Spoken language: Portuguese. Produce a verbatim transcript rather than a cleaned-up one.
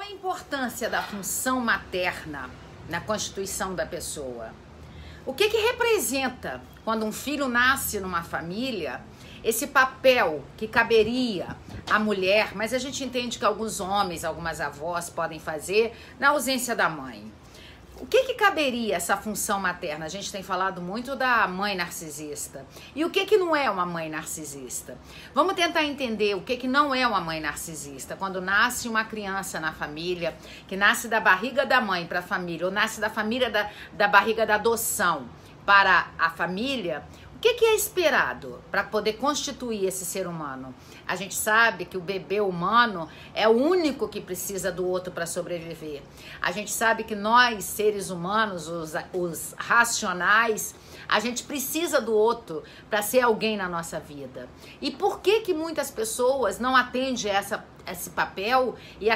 a importância da função materna na constituição da pessoa? O que que representa quando um filho nasce numa família, esse papel que caberia à mulher, mas a gente entende que alguns homens, algumas avós podem fazer na ausência da mãe. O que que caberia essa função materna? A gente tem falado muito da mãe narcisista. E o que que não é uma mãe narcisista? Vamos tentar entender o que que não é uma mãe narcisista. Quando nasce uma criança na família, que nasce da barriga da mãe para a família, ou nasce da família da, da barriga da adoção para a família, o que que é esperado para poder constituir esse ser humano? A gente sabe que o bebê humano é o único que precisa do outro para sobreviver. A gente sabe que nós, seres humanos, os, os racionais, a gente precisa do outro para ser alguém na nossa vida. E por que que muitas pessoas não atendem essa, esse papel e